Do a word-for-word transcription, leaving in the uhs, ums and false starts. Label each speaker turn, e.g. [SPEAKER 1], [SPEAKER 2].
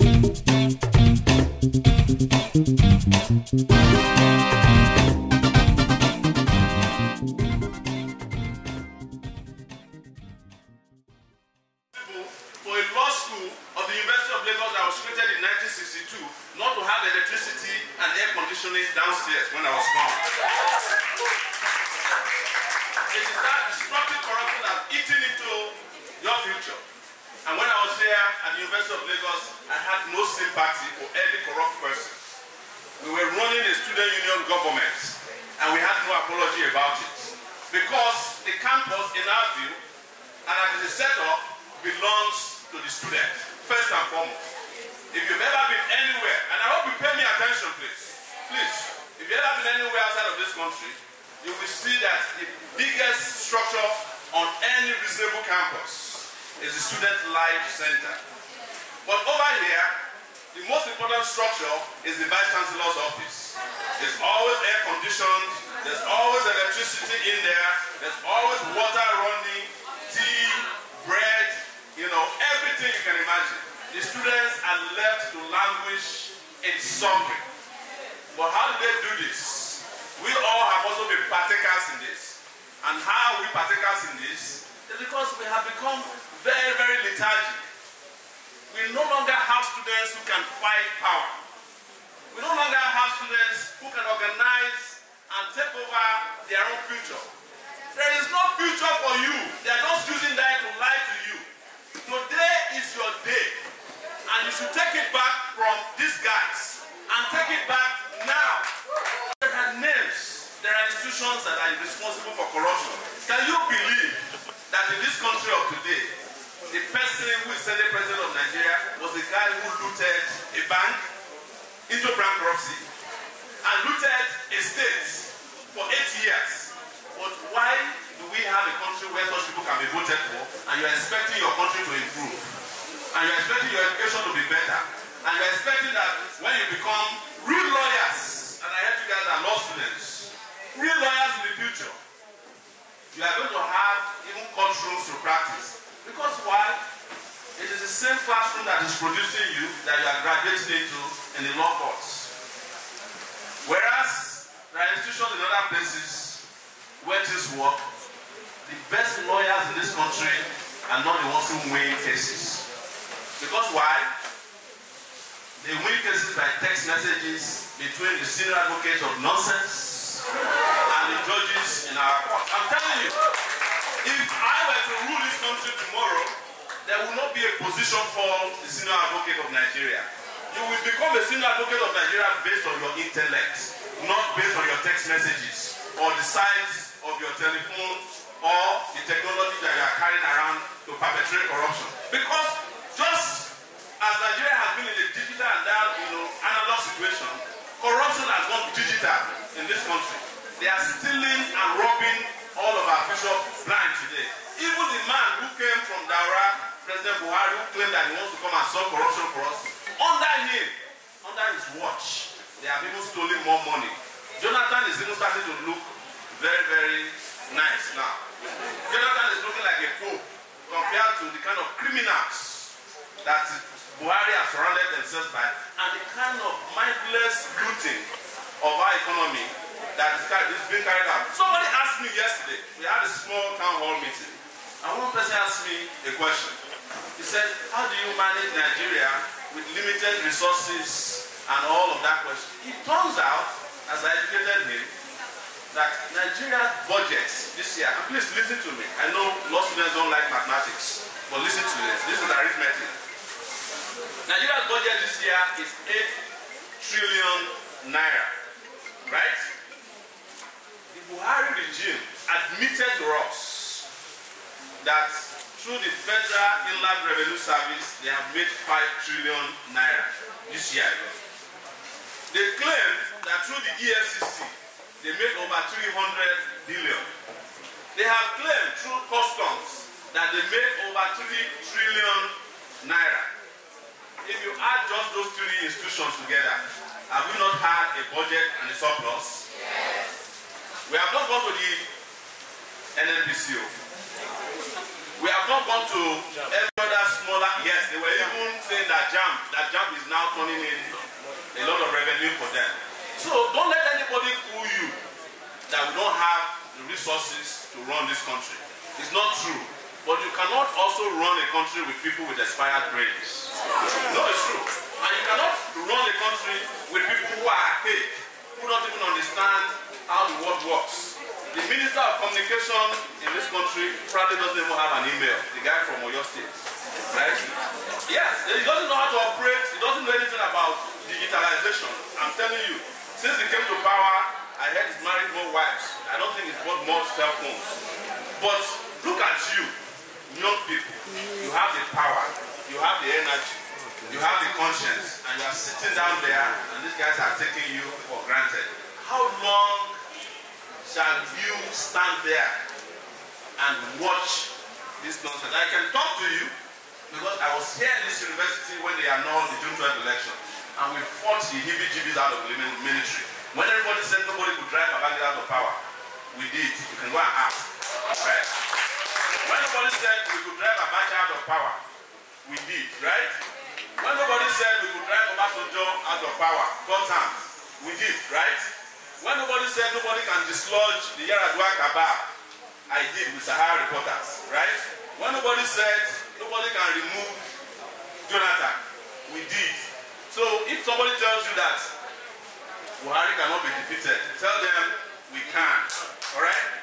[SPEAKER 1] Downstairs when I was gone. It is that destructive corruption that's eating into your future. And when I was there at the University of Lagos, I had no sympathy for any corrupt person. We were running a student union government, and we had no apology about it. Because the campus, in our view, and as it is set up, belongs to the student, first and foremost. If you've ever been anywhere, and I hope you pay me attention, please. Please, if you've ever been anywhere outside of this country, you will see that the biggest structure on any reasonable campus is the Student Life Center. But over here, the most important structure is the Vice Chancellor's office. There's always air conditioned, there's always electricity in there, there's always water running, tea, bread, you know, everything you can imagine. The students are left to languish in suffering. But how do they do this? We all have also been partakers in this. And how are we partakers in this? Is because we have become very, very lethargic. We no longer have students who can fight power. We no longer have students who can organize and take over their own future. There is no future for you. They are just using that to lie to you. Today is your day. And you should take it back from these guys. And take it back now. There are names. There are institutions that are responsible for corruption. Can you believe that in this country of today, the person who is Senate President of Nigeria was the guy who looted a bank into bankruptcy and looted a state for eight years. But why do we have a country where such people can be voted for and you're expecting your country to improve? And you're expecting your education to be better? And you're expecting that when you become real lawyers, and I heard you guys are law students, real lawyers in the future, you are going to have even courtrooms to practice. Because why? It is the same classroom that is producing you that you are graduating into in the law courts. Whereas there are institutions in other places where this work, the best lawyers in this country are not the ones who win cases. Because why? They win cases by text messages between the senior advocates of nonsense and the judges in our court. I'm telling you, if I were to rule this country tomorrow, there will not be a position called the senior advocate of Nigeria. You will become a senior advocate of Nigeria based on your intellect, not based on your text messages or the size of your telephone or the technology that you are carrying around to perpetrate corruption. Because just as Nigeria has been in a digital and that, you know, analog situation, corruption has gone digital in this country. They are stealing and robbing all of our bishops blind today. Even the man who came from Daura, President Buhari, who claimed that he wants to come and solve corruption for us, under him, under his watch, they have even stolen more money. Jonathan is even starting to look very, very nice now. Jonathan is looking like a pope compared to the kind of criminals that Buhari has surrounded themselves by, and the kind of mindless looting of our economy that is being carried out. Somebody asked me yesterday, we had a small town hall meeting, and one person asked me a question. He said, how do you manage Nigeria with limited resources and all of that question? It turns out, as I educated him, that Nigeria's budget this year, and please listen to me, I know law students don't like mathematics, but listen to this, this is arithmetic. Nigeria's budget this year is eight trillion naira, right? The Buhari regime admitted to us that through the Federal Inland Revenue Service, they have made five trillion naira this year. They claim that through the E F C C, they made over three hundred billion. They have claimed through customs that they made over three trillion naira. If you add just those three institutions together, have we not had a budget and a surplus? Yes. We have not gone to the N N P C O. We have not gone to every other smaller. Yes, they were even saying that JAMB, that that J A M is now turning in a lot of revenue for them. So don't let anybody fool you that we don't have the resources to run this country. It's not true. But you cannot also run a country with people with expired brains. No, it's true. And you cannot run a country with people who are archaic, who don't even understand how the world works. The Minister of Communication in this country probably doesn't even have an email. The guy from Oyo State, right? Yes, he doesn't know how to operate. He doesn't know anything about digitalization. I'm telling you, since he came to power, I heard he's married more wives. I don't think he's bought more cell phones. But look at you, young people. You have the power. You have the energy. You have the conscience. And you are sitting down there, and these guys are taking you for granted. How long shall you stand there and watch this nonsense? I can talk to you because I was here in this university when they annulled the June twelfth election, and we fought the heebie-jeebies out of the military. When everybody said nobody could drive Babangida out of power, we did. You can go and ask, right? When nobody said we could drive Abacha out of power, we did, right? When nobody said we could drive Obasanjo out of power, four times, we did, right? When nobody said nobody can dislodge the Yaradua Kabab, I did with Sahara reporters, right? When nobody said nobody can remove Jonathan, we did. So if somebody tells you that Buhari cannot be defeated, tell them we can, all right?